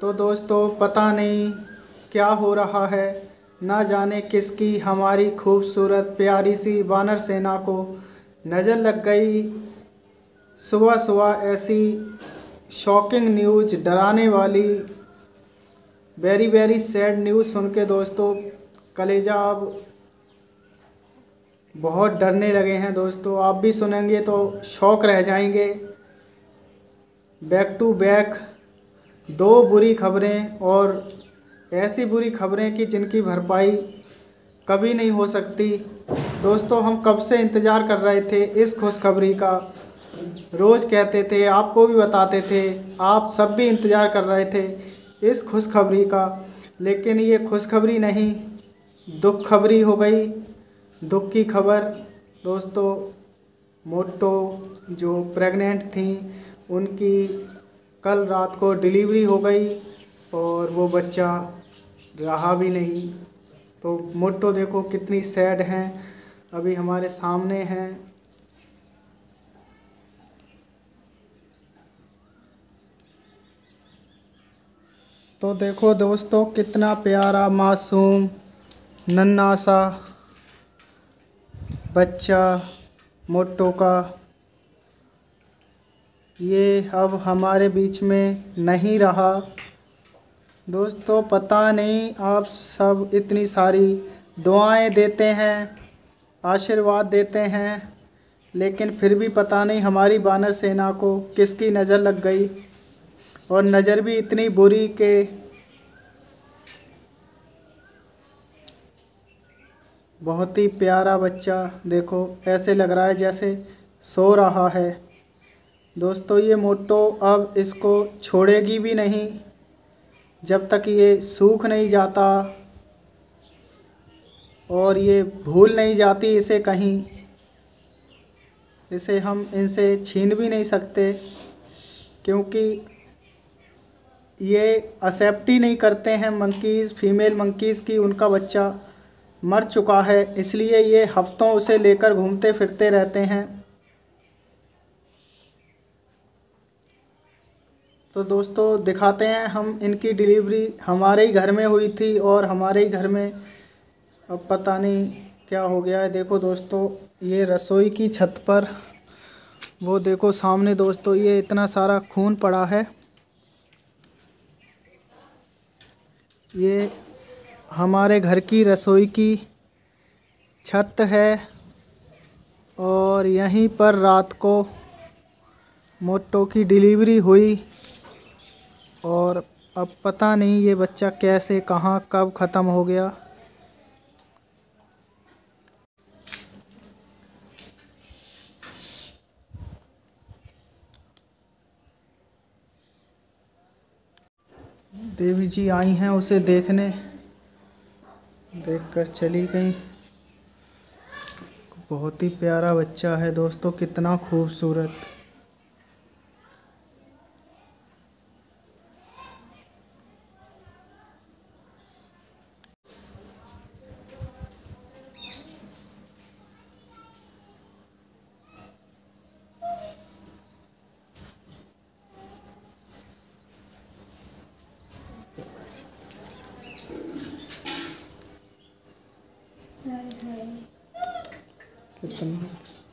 तो दोस्तों पता नहीं क्या हो रहा है, ना जाने किसकी हमारी खूबसूरत प्यारी सी वानर सेना को नज़र लग गई। सुबह सुबह ऐसी शॉकिंग न्यूज़, डराने वाली वेरी वेरी सैड न्यूज़ सुन के दोस्तों कलेजा अब बहुत डरने लगे हैं। दोस्तों आप भी सुनेंगे तो शौक रह जाएंगे। बैक टू बैक दो बुरी खबरें, और ऐसी बुरी खबरें कि जिनकी भरपाई कभी नहीं हो सकती। दोस्तों हम कब से इंतज़ार कर रहे थे इस खुशखबरी का, रोज़ कहते थे, आपको भी बताते थे, आप सब भी इंतज़ार कर रहे थे इस खुशखबरी का, लेकिन ये खुशखबरी नहीं दुख खबरी हो गई। दुख की खबर दोस्तों, मोटो जो प्रेग्नेंट थी उनकी कल रात को डिलीवरी हो गई और वो बच्चा रहा भी नहीं। तो मोटो देखो कितनी सैड हैं, अभी हमारे सामने हैं। तो देखो दोस्तों कितना प्यारा मासूम नन्हा सा बच्चा मोटो का, ये अब हमारे बीच में नहीं रहा। दोस्तों पता नहीं आप सब इतनी सारी दुआएं देते हैं, आशीर्वाद देते हैं, लेकिन फिर भी पता नहीं हमारी वानर सेना को किसकी नज़र लग गई, और नज़र भी इतनी बुरी के बहुत ही प्यारा बच्चा देखो ऐसे लग रहा है जैसे सो रहा है। दोस्तों ये मोटो अब इसको छोड़ेगी भी नहीं जब तक ये सूख नहीं जाता और ये भूल नहीं जाती इसे कहीं। इसे हम इनसे छीन भी नहीं सकते क्योंकि ये एक्सेप्ट ही नहीं करते हैं मंकीज़, फीमेल मंकीज़ की उनका बच्चा मर चुका है, इसलिए ये हफ्तों उसे लेकर घूमते फिरते रहते हैं। तो दोस्तों दिखाते हैं हम, इनकी डिलीवरी हमारे ही घर में हुई थी और हमारे ही घर में अब पता नहीं क्या हो गया है। देखो दोस्तों ये रसोई की छत पर, वो देखो सामने दोस्तों ये इतना सारा खून पड़ा है। ये हमारे घर की रसोई की छत है और यहीं पर रात को मोटो की डिलीवरी हुई, और अब पता नहीं ये बच्चा कैसे कहाँ कब ख़त्म हो गया। देवी जी आई हैं उसे देखने, देखकर चली गई। बहुत ही प्यारा बच्चा है दोस्तों, कितना खूबसूरत। कितना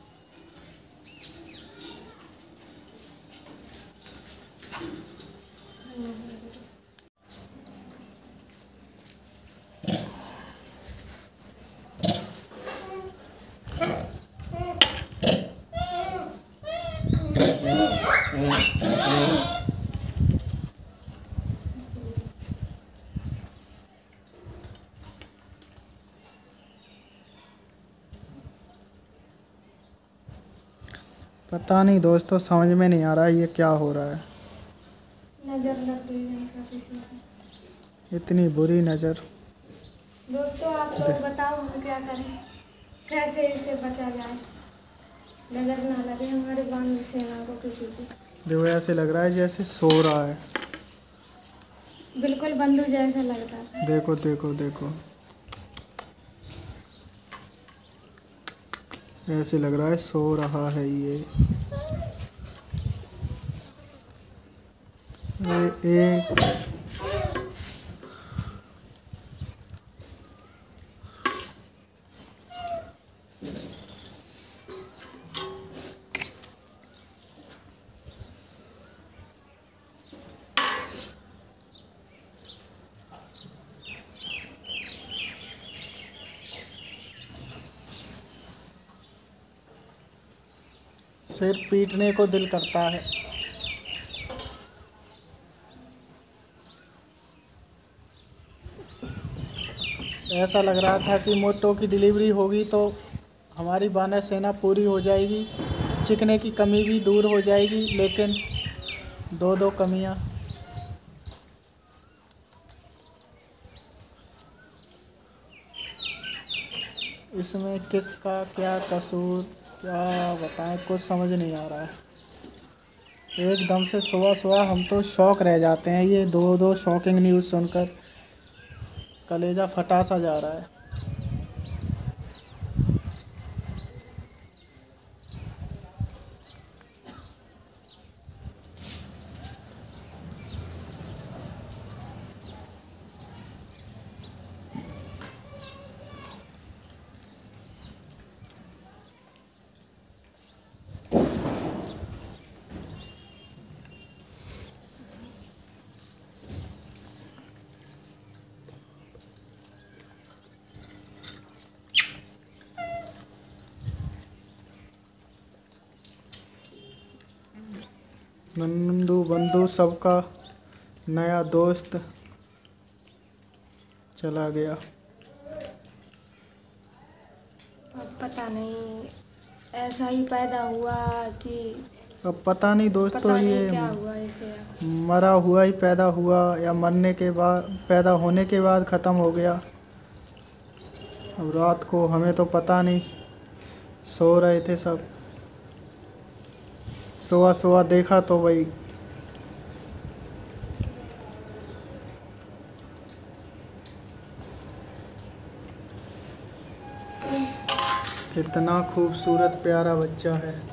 पता नहीं दोस्तों, समझ में नहीं आ रहा है ये क्या हो रहा है। नजर लग रही है इनका किसी को। इतनी बुरी नज़र। दोस्तों आप लोग बताओ हम क्या करें, कैसे इसे बचा जाए, नजर ना लगे हमारे वानर सेना को किसी को। देखो ऐसे लग रहा है जैसे सो रहा है, बिल्कुल बंधु जैसा लगता है। देखो देखो देखो ऐसे लग रहा है सो रहा है ये। एक फिर पीटने को दिल करता है। ऐसा लग रहा था कि मोटो की डिलीवरी होगी तो हमारी वानर सेना पूरी हो जाएगी, चिकने की कमी भी दूर हो जाएगी, लेकिन दो दो कमियां। इसमें किसका क्या कसूर, क्या बताएं, कुछ समझ नहीं आ रहा है। एकदम से सुबह सुबह हम तो शॉक रह जाते हैं, ये दो दो शॉकिंग न्यूज़ सुनकर कलेजा फटा सा जा रहा है। नंदू बंधु सबका नया दोस्त चला गया। अब पता नहीं ऐसा ही पैदा हुआ कि अब पता नहीं दोस्तों, पता नहीं ये क्या हुआ इसे। मरा हुआ ही पैदा हुआ या मरने के बाद, पैदा होने के बाद ख़त्म हो गया। अब रात को हमें तो पता नहीं, सो रहे थे सब, सुबह सुबह देखा तो वही कितना खूबसूरत प्यारा बच्चा है।